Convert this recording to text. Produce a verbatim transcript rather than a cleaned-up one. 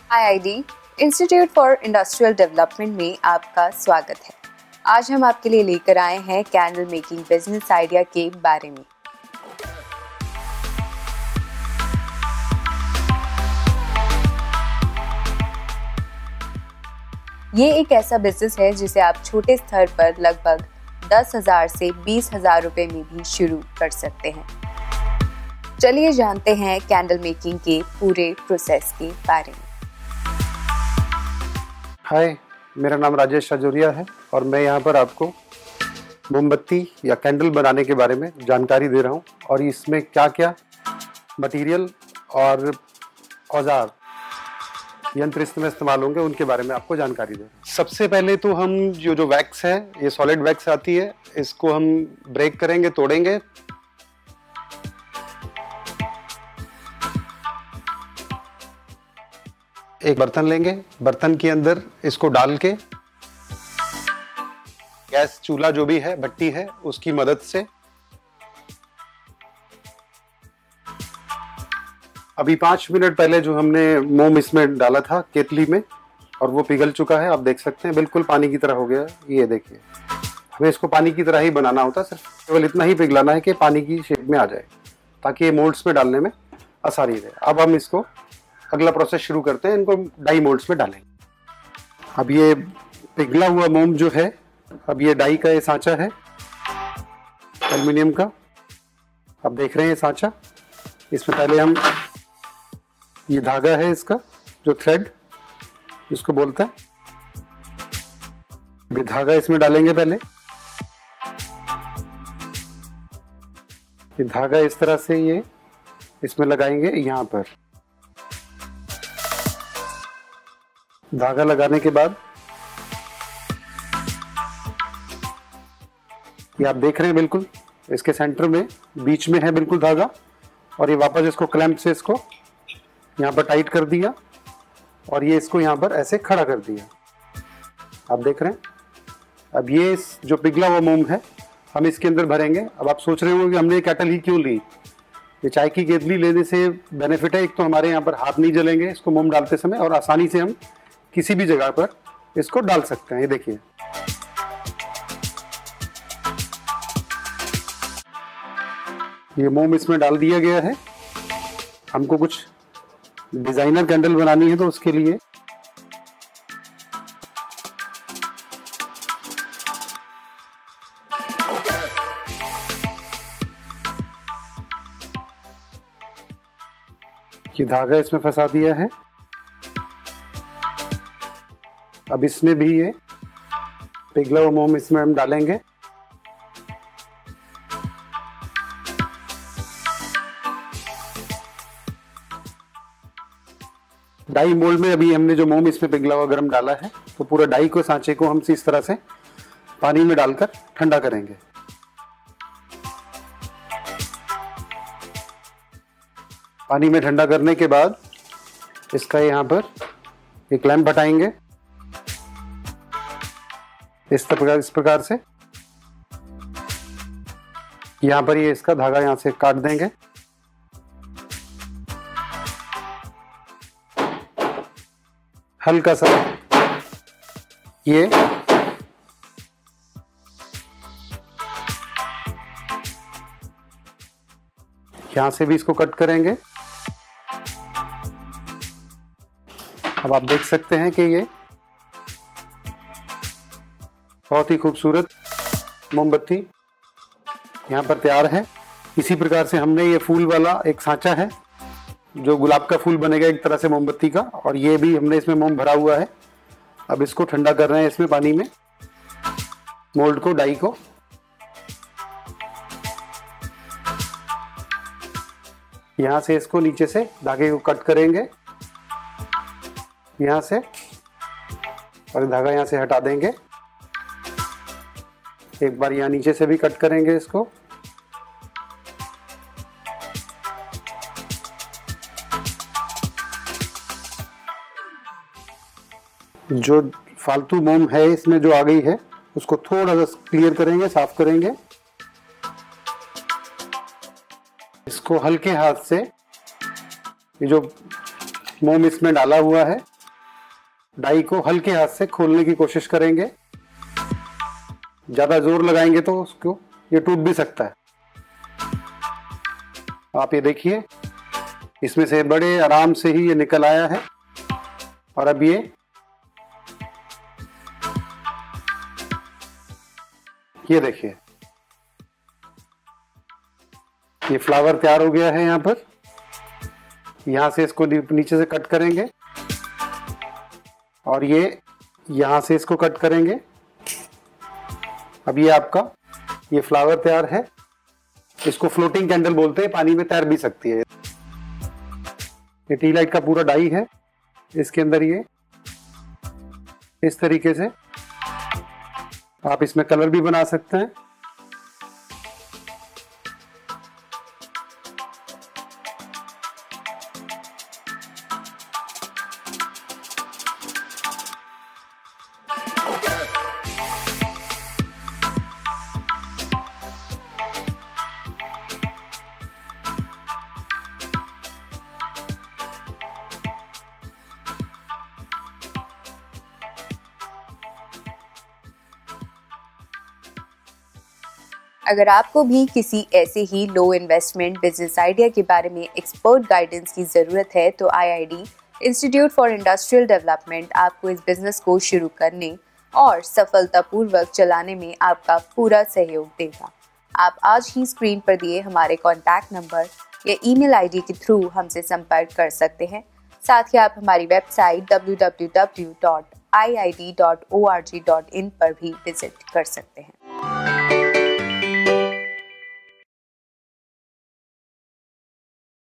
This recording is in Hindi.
I I D institute for industrial development में आपका स्वागत है। आज हम आपके लिए लेकर आए हैं कैंडल मेकिंग बिजनेस आइडिया के बारे में। ये एक ऐसा बिजनेस है जिसे आप छोटे स्तर पर लगभग दस हजार से बीस हजार रुपए में भी शुरू कर सकते हैं। चलिए जानते हैं कैंडल मेकिंग के पूरे प्रोसेस के बारे में। हाय, मेरा नाम राजेश राजौरिया है और मैं यहाँ पर आपको मोमबत्ती या कैंडल बनाने के बारे में जानकारी दे रहा हूँ और इसमें क्या क्या मटेरियल और औजार यंत्र इसमें इस्तेमाल होंगे उनके बारे में आपको जानकारी दे रहा हूँ। सबसे पहले तो हम जो जो वैक्स है, ये सॉलिड वैक्स आती है, इसको हम ब्रेक करेंगे, तोड़ेंगे। एक बर्तन लेंगे, बर्तन के अंदर इसको डाल के गैस चूल्हा जो भी है, भट्टी है, उसकी मदद से अभी पांच मिनट पहले जो हमने मोम इसमें डाला था केतली में और वो पिघल चुका है, आप देख सकते हैं, बिल्कुल पानी की तरह हो गया। ये देखिए, हमें इसको पानी की तरह ही बनाना होता है, सिर्फ केवल इतना ही पिघलाना है कि पानी की शेप में आ जाए ताकि ये मोल्ड्स में डालने में आसानी रहे। अब हम इसको अगला प्रोसेस शुरू करते हैं, इनको डाई मोल्ड्स में डालेंगे। अब ये पिघला हुआ मोम जो है, अब ये डाई का ये सांचा है एल्युमिनियम का, अब देख रहे हैं सांचा। इसमें पहले हम ये धागा है इसका, जो थ्रेड इसको बोलते हैं, ये धागा इसमें डालेंगे। पहले ये धागा इस तरह से ये इसमें लगाएंगे। यहाँ पर धागा लगाने के बाद ये आप देख रहे हैं, बिल्कुल इसके सेंटर में बीच में है बिल्कुल धागा, और ये वापस इसको क्लैंप से इसको यहाँ पर टाइट कर दिया और ये इसको यहाँ पर ऐसे खड़ा कर दिया। आप देख रहे हैं। अब ये जो पिघला हुआ मोम है हम इसके अंदर भरेंगे। अब आप सोच रहे होंगे कि हमने ये केटल ही क्यों ली। ये चाय की केतली लेने से बेनिफिट है, एक तो हमारे यहाँ पर हाथ नहीं जलेंगे इसको मोम डालते समय, और आसानी से हम किसी भी जगह पर इसको डाल सकते हैं। ये देखिए, ये मोम इसमें डाल दिया गया है। हमको कुछ डिजाइनर कैंडल बनानी है तो उसके लिए ये धागा इसमें फंसा दिया है। अब इसमें भी ये पिघला हुआ मोम इसमें हम डालेंगे। डाई मोल्ड में अभी हमने जो मोम इसमें पिघला हुआ गरम डाला है, तो पूरा डाई को, सांचे को हम इस तरह से पानी में डालकर ठंडा करेंगे। पानी में ठंडा करने के बाद इसका यहाँ पर एक क्लैंप हटाएंगे इस प्रकार इस प्रकार से। यहाँ पर ये इसका धागा यहाँ से काट देंगे। हल्का सा ये यहाँ से भी इसको कट करेंगे। अब आप देख सकते हैं कि ये बहुत ही खूबसूरत मोमबत्ती यहाँ पर तैयार है। इसी प्रकार से हमने ये फूल वाला एक सांचा है जो गुलाब का फूल बनेगा एक तरह से मोमबत्ती का, और ये भी हमने इसमें मोम भरा हुआ है। अब इसको ठंडा कर रहे हैं इसमें पानी में, मोल्ड को, डाई को। यहाँ से इसको नीचे से धागे को कट करेंगे यहाँ से, और धागा यहाँ से हटा देंगे। एक बार यहाँ नीचे से भी कट करेंगे इसको। जो फालतू मोम है इसमें जो आ गई है उसको थोड़ा सा क्लियर करेंगे, साफ करेंगे। इसको हल्के हाथ से, ये जो मोम इसमें डाला हुआ है डाई को हल्के हाथ से खोलने की कोशिश करेंगे। ज्यादा जोर लगाएंगे तो उसको ये टूट भी सकता है। आप ये देखिए, इसमें से बड़े आराम से ही ये निकल आया है। और अब ये ये देखिए, ये फ्लावर तैयार हो गया है। यहाँ पर यहां से इसको नीचे से कट करेंगे और ये यहां से इसको कट करेंगे। अब ये आपका ये फ्लावर तैयार है। इसको फ्लोटिंग कैंडल बोलते हैं, पानी में तैर भी सकती है। ये टी लाइट का पूरा डाई है। इसके अंदर ये इस तरीके से आप इसमें कलर भी बना सकते हैं। अगर आपको भी किसी ऐसे ही लो इन्वेस्टमेंट बिजनेस आइडिया के बारे में एक्सपर्ट गाइडेंस की ज़रूरत है तो I I D institute for industrial development आपको इस बिजनेस को शुरू करने और सफलतापूर्वक चलाने में आपका पूरा सहयोग देगा। आप आज ही स्क्रीन पर दिए हमारे कॉन्टैक्ट नंबर या ईमेल आईडी के थ्रू हमसे संपर्क कर सकते हैं। साथ ही आप हमारी website W W W dot I I D dot O R G dot in पर भी विजिट कर सकते हैं।